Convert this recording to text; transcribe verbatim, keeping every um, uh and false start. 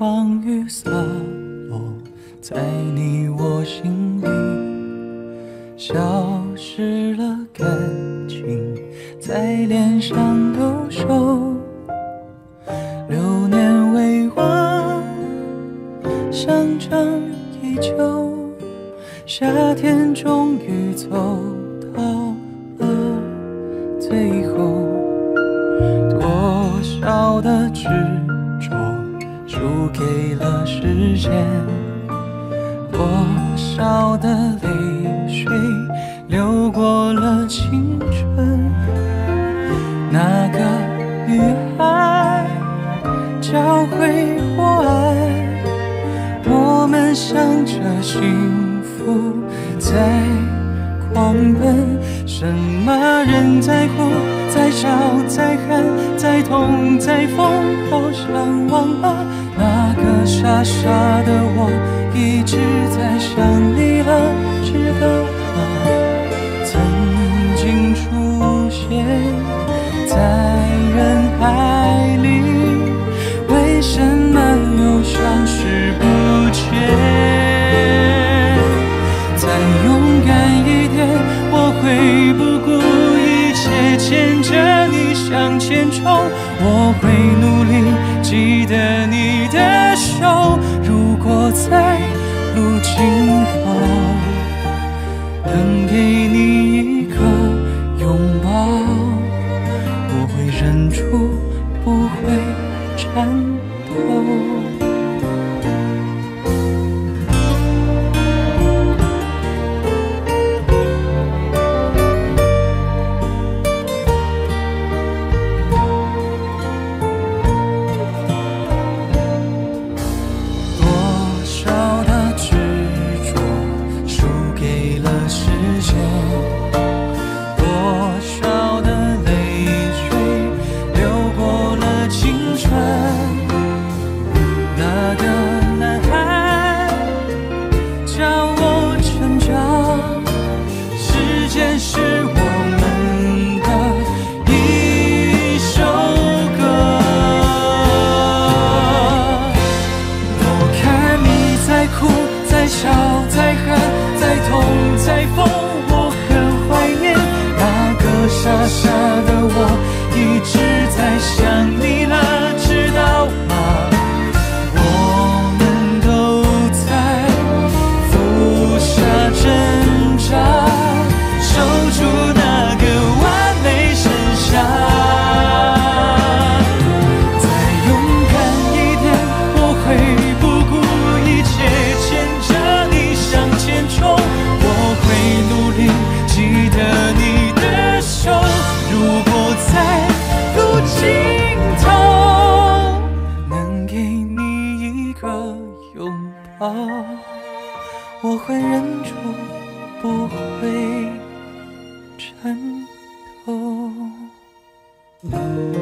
光雨洒落在你我心里，消失了感情在脸上勾手，流年未忘，乡长依旧，夏天终于走到了最后，多少的执着输给了时间，多少的泪水流过了青春，那个女孩教会我爱，我们向着幸福在狂奔，什么人在哭，在笑，在喊，在痛，在疯，好像忘了那个傻傻的我一直在想你了，知道吗？曾经出现在人海里，为什么又消失不见？再勇敢一点，我会不顾一切牵着你向前冲，我会努力记得你的手，如果在路尽头能给你一个拥抱，我会忍住不会颤抖。傻傻的我一直在想你了，知道吗？我们都在浮沙挣扎，守住那个完美盛夏。再勇敢一点，我会不顾一切牵着你向前冲，我会努力记得你的手，如果在路尽头能给你一个拥抱，我会忍住不会颤抖。